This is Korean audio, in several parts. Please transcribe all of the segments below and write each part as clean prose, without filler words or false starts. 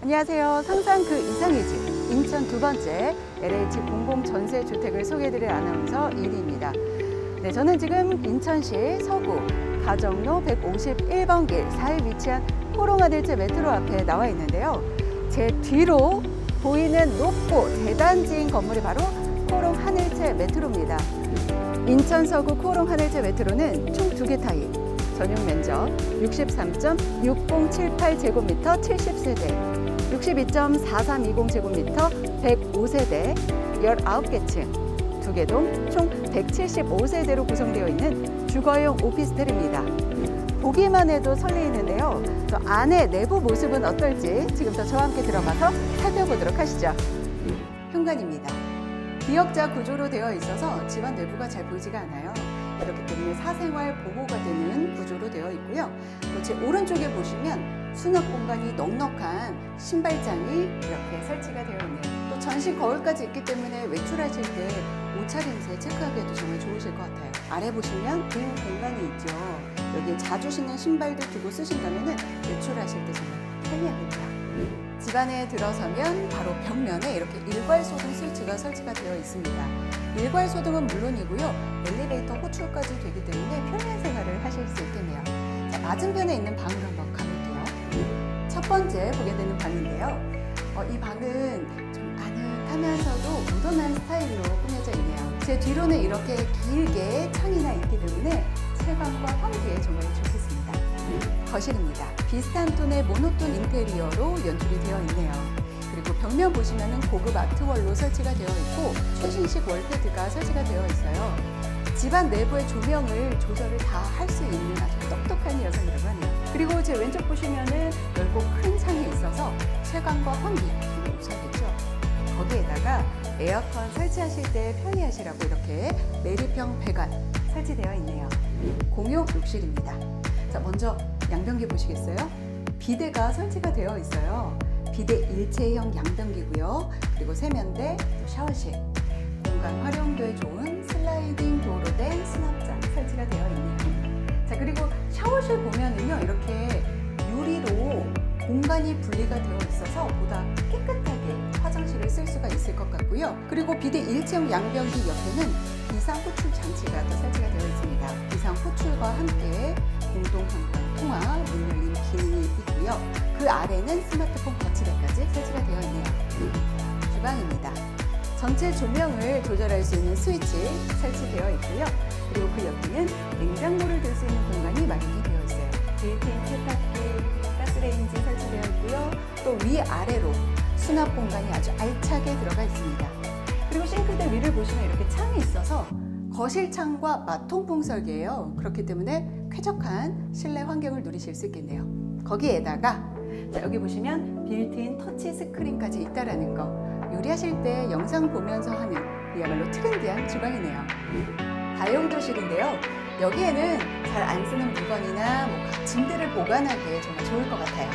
안녕하세요. 상상 그 이상의 집, 인천 두 번째 LH 공공전세주택을 소개해드릴 아나운서 이리입니다. 네, 저는 지금 인천시 서구 가정로 151번 길 4에 위치한 포롱하늘채 메트로 앞에 나와 있는데요. 제 뒤로 보이는 높고 대단지인 건물이 바로 포롱하늘채 메트로입니다. 인천 서구 포롱하늘채 메트로는 총 2개 타입, 전용 면적 63.6078제곱미터 70세대, 62.4320제곱미터 105세대, 19개 층, 2개 동 총 175세대로 구성되어 있는 주거용 오피스텔입니다. 보기만 해도 설레이는데요. 저 안의 내부 모습은 어떨지 지금부터 저와 함께 들어가서 살펴보도록 하시죠. 현관입니다. 기역자 구조로 되어 있어서 집안 내부가 잘 보이지가 않아요. 그렇기 때문에 사생활 보호가 되는 구조로 되어 있고요. 또 제 오른쪽에 보시면 수납 공간이 넉넉한 신발장이 이렇게 설치가 되어 있네요. 또 전신 거울까지 있기 때문에 외출하실 때 옷차림새 체크하기에도 정말 좋으실 것 같아요. 아래 보시면 빈 공간이 있죠. 여기에 자주 신는 신발들 두고 쓰신다면 외출하실 때 정말 편리하겠죠. 집 안에 들어서면 바로 벽면에 이렇게 일괄소등 스위치가 설치가 되어 있습니다. 일괄소등은 물론이고요. 엘리베이터 호출까지 되기 때문에 편리한 생활을 하실 수 있겠네요. 자, 맞은편에 있는 방으로 한번 가볼게요. 첫 번째 보게 되는 방인데요. 이 방은 좀 아늑하면서도 모던한 스타일로 꾸며져 있네요. 제 뒤로는 이렇게 길게 창이나 있기 때문에 채광과 환기에 정말 좋겠습니다. 거실입니다. 비슷한 톤의 모노톤 인테리어로 연출이 되어 있네요. 그리고 벽면 보시면 고급 아트월로 설치가 되어 있고 최신식 월패드가 설치가 되어 있어요. 집안 내부의 조명을 조절을 다 할 수 있는 아주 똑똑한 여성이라고 하네요. 그리고 제 왼쪽 보시면은 넓고 큰 창이 있어서 채광과 환기 기분 우선이죠. 거기에다가 에어컨 설치하실 때 편리하시라고 이렇게 내리평 배관 설치되어 있네요. 공용 욕실입니다. 자, 먼저 양변기 보시겠어요? 비데가 설치가 되어 있어요. 비데 일체형 양변기고요. 그리고 세면대, 또 샤워실, 공간 활용도에 좋은 슬라이딩 도어로 된 수납장 설치가 되어 있네요. 자, 그리고 샤워실 보면은요, 이렇게 유리로 공간이 분리가 되어 있어서 보다 깨끗하게 화장실을 쓸 수가 있을 것 같고요. 그리고 비데 일체형 양변기 옆에는 비상 호출 장치가 또 설치가 되어 있습니다. 비상 호출과 함께 공동 현관 통화 문 열림 기능이 있고요. 그 아래는 스마트폰 거치대까지 설치가 되어 있네요. 주방입니다. 전체 조명을 조절할 수 있는 스위치 설치되어 있고요. 그리고 그 옆에는 냉장고를 둘 수 있는 공간이 마련이 되어 있어요. 빌트인 세탁기, 가스레인지 설치되어 있고요. 또 위아래로 수납 공간이 아주 알차게 들어가 있습니다. 그리고 싱크대 위를 보시면 이렇게 창이 있어서 거실 창과 마통풍 설계예요. 그렇기 때문에 쾌적한 실내 환경을 누리실 수 있겠네요. 거기에다가 자, 여기 보시면 빌트인 터치 스크린까지 있다라는 거, 요리하실 때 영상 보면서 하는 그야말로 트렌디한 주방이네요. 다용도실인데요. 여기에는 잘 안 쓰는 물건이나 각 짐들을 보관하기에 정말 좋을 것 같아요.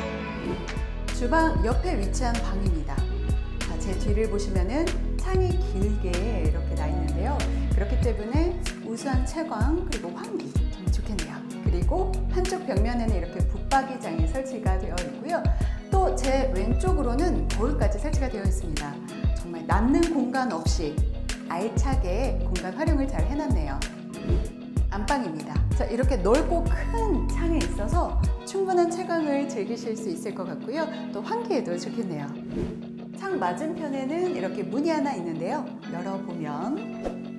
주방 옆에 위치한 방입니다. 자, 제 뒤를 보시면은 창이 길게 이렇게 나 있는데요. 그렇기 때문에 우수한 채광 그리고 환기 정말 좋겠네요. 그리고 한쪽 벽면에는 이렇게 붙박이장이 설치가 되어 있고요. 또 제 왼쪽으로는 거울까지 설치가 되어 있습니다. 정말 남는 공간 없이 알차게 공간 활용을 잘 해놨네요. 안방입니다. 자, 이렇게 넓고 큰 창이 있어서 충분한 채광을 즐기실 수 있을 것 같고요. 또 환기에도 좋겠네요. 창 맞은편에는 이렇게 문이 하나 있는데요. 열어보면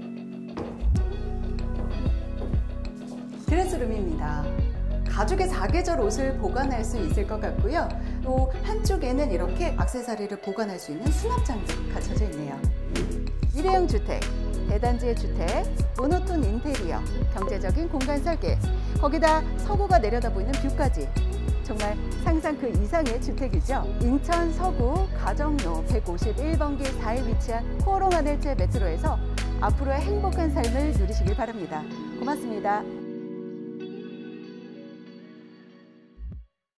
드레스룸입니다. 가죽의 사계절 옷을 보관할 수 있을 것 같고요. 또 한쪽에는 이렇게 액세서리를 보관할 수 있는 수납장도 갖춰져 있네요. 일회용 주택, 대단지의 주택, 모노톤 인테리어, 경제적인 공간 설계, 거기다 서구가 내려다 보이는 뷰까지 정말 상상 그 이상의 주택이죠. 인천 서구 가정로 151번 길 4에 위치한 포롱하늘채 메트로에서 앞으로의 행복한 삶을 누리시길 바랍니다. 고맙습니다.